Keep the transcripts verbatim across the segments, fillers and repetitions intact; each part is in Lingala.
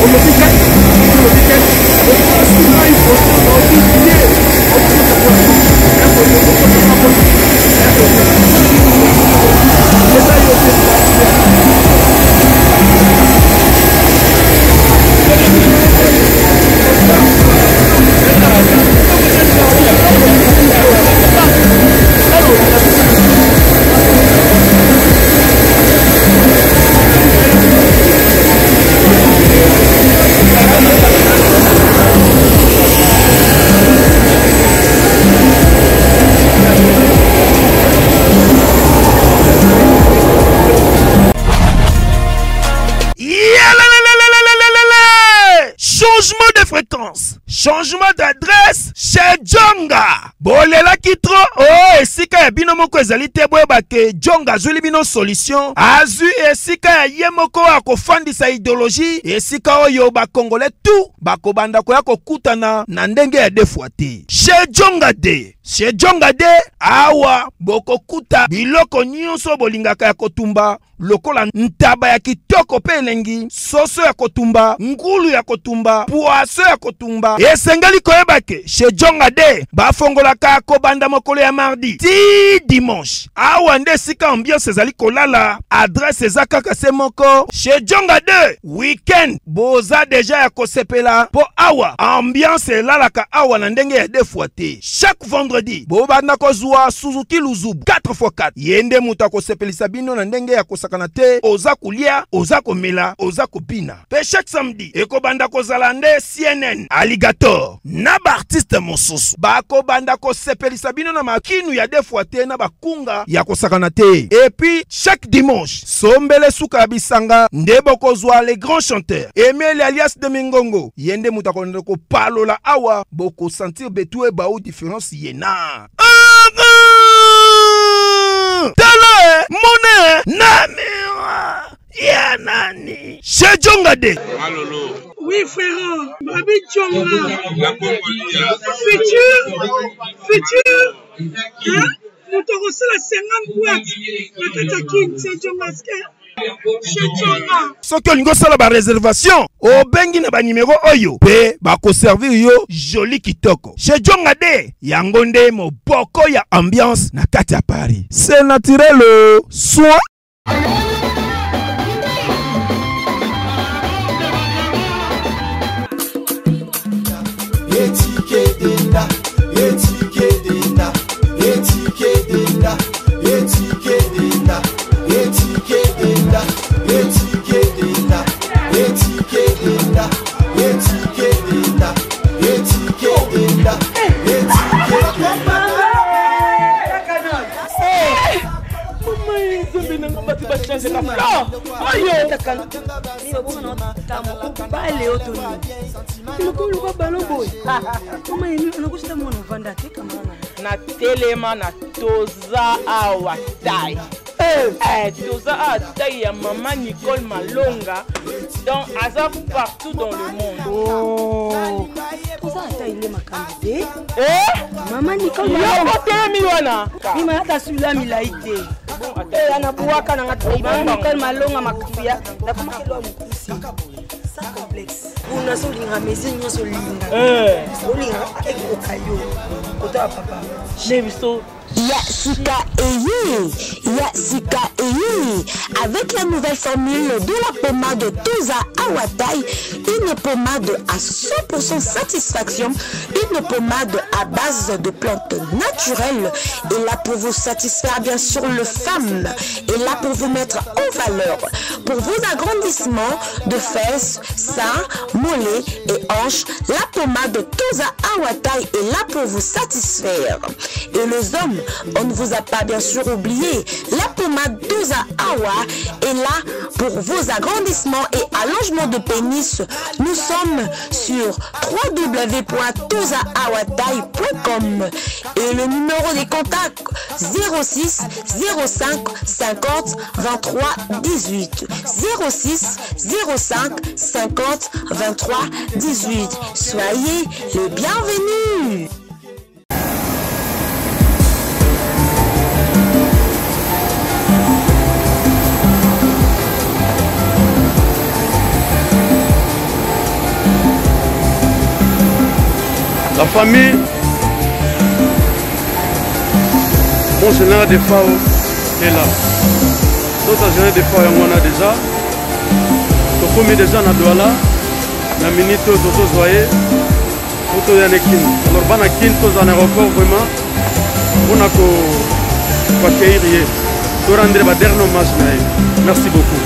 Changement d'adresse chez Djonga. Bolela kitro. Oh, esika ya bino moko ezali te boyeba ke Djonga azuli bino solution. Azu esika ya ye moko akofandisa idéologie. Esika oyo ba Congolais tout bakobanda koya kokutana na ndenge ya defwa te. Chez Djonga de. Chez Djonga de awa bokokuta biloko nyonso bolingaka ya kotumba. Lokola ntaba ya kitoko pe elengi, soso ya kotumba, ngulu ya kotumba, poaso ya kotumba. Esengali koyeba ke chez Djonga de bafongolaka kobanda mokolo ya mardi ti dimanche. Awa nde sika ambiance ezali kolala, adresse eza kaka se moko. Chez Djonga de weekend boza deja ya kosepela po awa ambiance elalaka awa na ndenge ya defwa te. Chaque vendredi bobanda kozwa Suzuki Luzubu quatre fois quatre. Yende muta kosepelisa bino na ndenge ya kosaka te oza kulia, oza komela, oza kopina. Pe chaque samedi ekobanda kozala nde C N N Alligator na ba artiste mosusu bako banda kosepelisa bino na makinu ya defwa te na bakunga ya kosakana te. Et puis chaque dimanche sombele suka bisanga nde bokozwa les grands chanteurs Emile alias de Mingongo yende muta konde ko palola awa boko sentir betu e ba ou différence yena. Tele mone namira ya nani chez Djonga de. Malolo. Oui frère, Babi Djonga. La Congolia. Futur, futur. Hein? Nous te recevons la cinquante boîtes. La Katakin, c'est Djonga. Chez Djonga. Soki olingo sala ba réservation, o bengi na ba numéro oyo. Pe ba ko servir yo joli kitoko. Chez Djonga de yango nde moboko ya ambiance na kati ya Paris. C'est naturel soit. Etiquedena, etiquedena, etiquedena, etiquedena, etiquedena, etiquedena, etiquedena, etiquedena, etiquedena, na telema na toza awa tai eh toza awa tai ya maman Nicole Malonga donc aza partout dans le monde. Oh toza tai ile makambe eh maman Nicole Malonga yo telemi wana mima hata sula milaite eh anabuaka na ngati maman Nicole Malonga makubia na kama kilo mkusi sa complexe una solinga mezi nyoso linga eh solinga ekokayo kota papa nebiso Yasika Eyi, Yasika Eyi, avec la nouvelle formule de la pommade Toza Awatai, une pommade à cent pour cent satisfaction, une pommade à base de plantes naturelles, et là pour vous satisfaire bien sûr le femme, et là pour vous mettre en valeur, pour vos agrandissements de fesses, seins, mollets et hanches, la pommade Toza Awatai est là pour vous satisfaire. Et les hommes, on ne vous a pas bien sûr oublié, la pommade Toza Awa est là pour vos agrandissements et allongements de pénis. Nous sommes sur w w w point toza awatai point com et le numéro des contacts zéro six zéro cinq cinquante vingt-trois dix-huit zéro six zéro cinq cinquante vingt-trois dix-huit. Soyez les bienvenus. La famille, mon général de Fao est là. Notre général de Fao, on a déjà. Donc, on est déjà dans Douala. La minute, Toto Zoye, Toto Yanekin. Alors, Banakin, tous en aéroport, vraiment, on a qu'à accueillir. Pour rendre le dernier hommage. Merci beaucoup.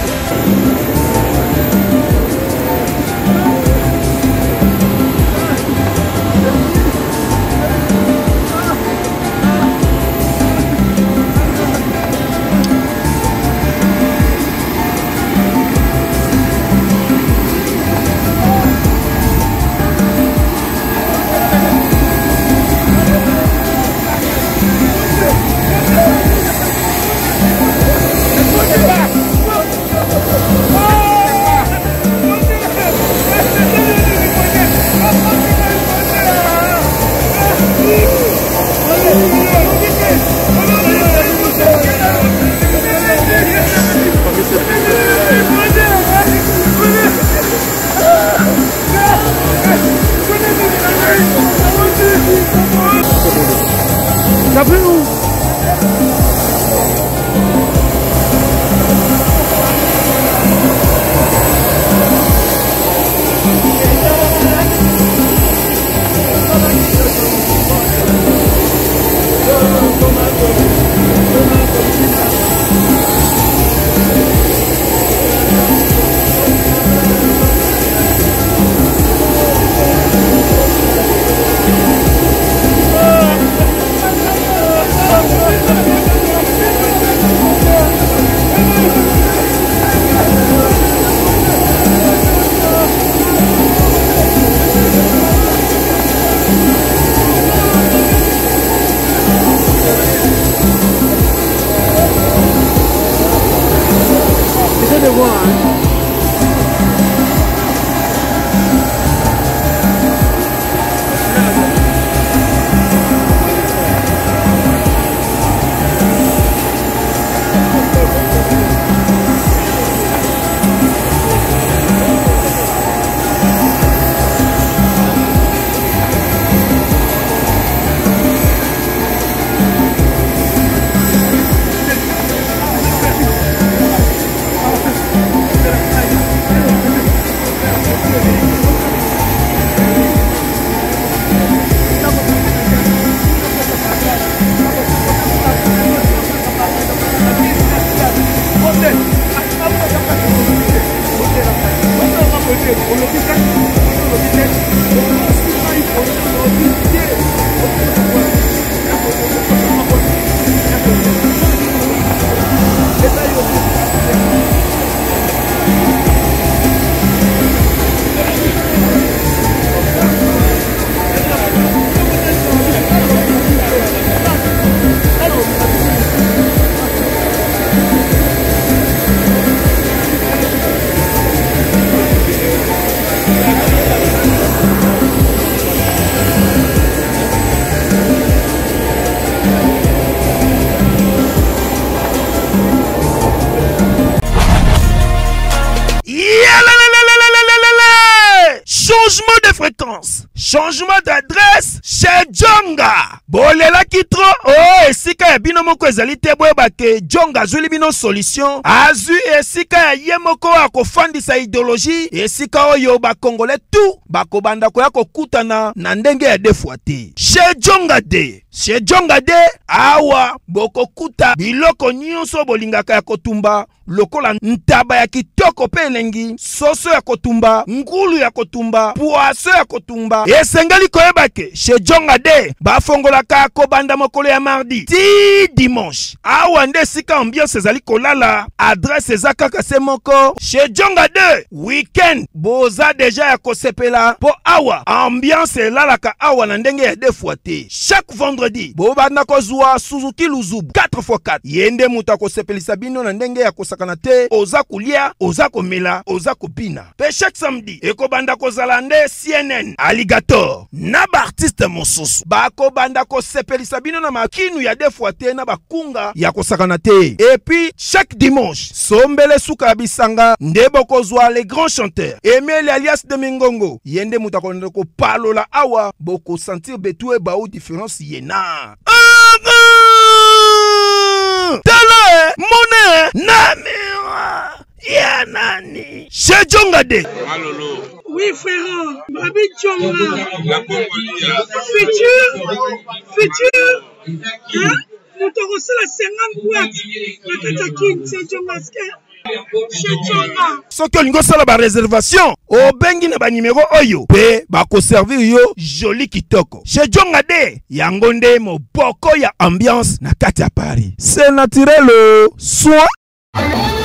Changement d'adresse chez Djonga. Bolela kitro oh esika ya bino moko ezali te boyeba ke Djonga azuli bino solution. Azu esika ya ye moko akofandisa idéologie esika oyo ba Congolais tout bakobanda koya kokutana na ndenge ya defwa te. Chez Djonga de chez Djonga de awa bokokuta biloko nyonso bolingaka ya kotumba lokola ntaba ya kitoko pe elengi, soso ya kotumba, ngulu ya kotumba, poaso ya kotumba. Esengeli koyeba ke chez Djonga de bafongolaka kobanda mokolo ya mardi ti dimanche. Awa nde sika ambiance ezali kolala, adresse eza kaka se moko. Chez Djonga de weekend boza deja ya kosepela po awa ambiance elalaka awa na ndenge ya defwa te. Chaque vendredi vendredi bobanda kozwa Suzuki Luzubu quatre fois quatre yende muta kosepelisa bino na ndenge ya kosakana te oza kulia oza komela oza kopina pe chaque samedi ekobanda kozala nde C N N Alligator na ba artiste mosusu bakobanda kosepelisa bino na makinu ya defwa te na bakunga ya kosakana te et puis chaque dimanche sombele suka bisanga nde bokozwa les grands chanteurs Emile alias de Mingongo yende muta konde ko palola awa boko sentir betue ba ou différence yena tala mone namira ya nani chez Djonga de Malolo. Oui, frère, Babi Djonga. Futur, futur, hein? Nous te reçons la cinquante boîtes. Le Katakin, c'est Djonga. Chez Djonga. Ce que nous avons la réservation, au bengi na ba numéro oyo, pe ba ko servir yo joli kitoko. Chez Djonga de, yangonde mo boko ya ambiance na kati ya Paris. C'est naturel, soit.